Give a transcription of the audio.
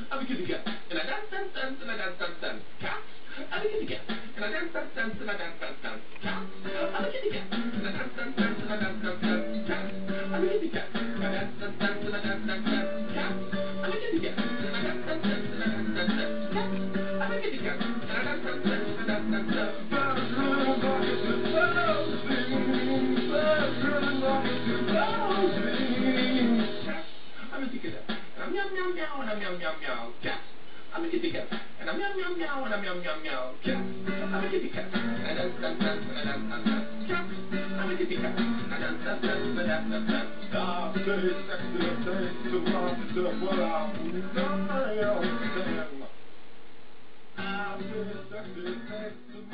I'm a kitty cat, and I dance, dance, dance, and I dance, dance, dance. Cat, I'm a kitty cat, and I dance, dance, dance, and I dance, dance, dance. Cat, I'm a kitty cat, and I dance, dance, dance, and I dance, dance, dance. Cat, I'm a kitty cat, and I dance, dance, dance, and I dance, dance, dance. Cat, I'm a kitty cat, and I dance, dance, dance, and I dance, dance, dance. Cat, I'm a kitty cat, and I dance, dance, dance, and I dance, dance, dance. Birds really like it to buzzing. Birds really like it to buzzing. Cat, I'm a kitty cat, and I'm meow meow meow, and I'm meow meow meow. Cat, I'm a kitty cat, and I'm meow meow meow, and I'm meow meow meow. Cat, I'm a kitty cat, and I dance, dance, dance, and I dance, dance, dance. Cat, I'm a kitty cat, and I dance, dance, dance, and I dance, dance, dance. I say sexy things to myself, but I wouldn't die. I say sexy things to